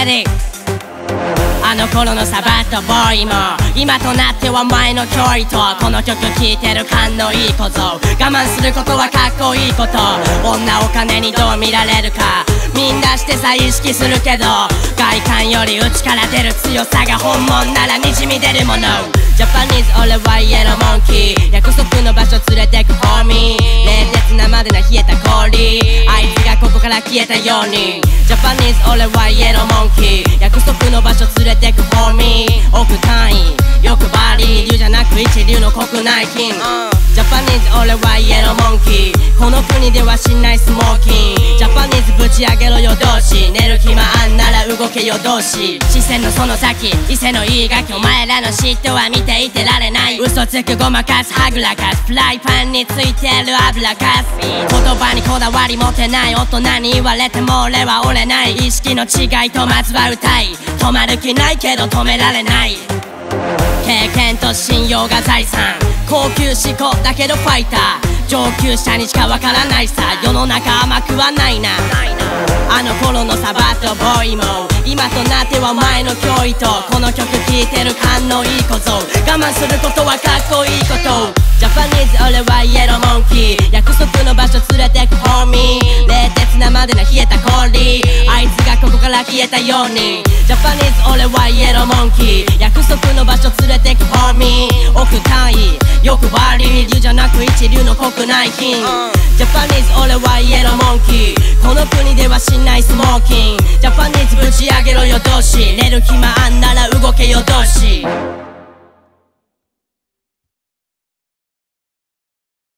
レディ。あの頃のサバットボーイも今となっては前の距離とこの曲聴いてる感のいい小僧。我慢することはかっこいいこと。女お金にどう見られるかみんなしてさ意識するけど、外観より内から出る強さが本物ならにじみ出るもの。ジャパニーズ俺はイエローモンキー、約束の場所連れてくホーミー。冷徹なまでな冷えた氷、あいつがここから消えたように。ジャパニーズ俺はイエローモンキー、約束の場所連れてくホーミー。億単位欲張り流じゃなく一流の国内金。ジャパニーズ俺はイエローモンキー、この国ではしないスモーキン。ジャパニーズぶち上げろよ同士、寝る暇あんなら動けよ同士。視線のその先伊勢のいいガキ、お前らの嫉妬は見ていてられない。嘘つくごまかすはぐらかす、フライパンについてる油かす。言葉にこだわり持てない大人に言われても俺は折れない。意識の違いとまずは歌い、止まる気ないけど止められない。経験と信用が財産、高級志向だけどファイター、上級者にしかわからないさ。世の中甘くはないな。あの頃のサバットボーイも今となっては前の脅威とこの曲聴いてる感のいい小僧。我慢することはかっこいいこと。ジャパニーズ俺はイエローモンキー、約束の場所連れてくホーミー。冷徹なまでの冷えた氷、あいつがここから消えたように。ジャパニーズ俺はイエローモンキー、約束の場所連れてくホーミー。億単位欲張り流じゃなく一流の国内金。ジャパニーズ俺はイエローモンキー、この国ではしないスモーキン。ジャパニーズぶち上げろよ同士、寝る暇あんなら動けよ同士。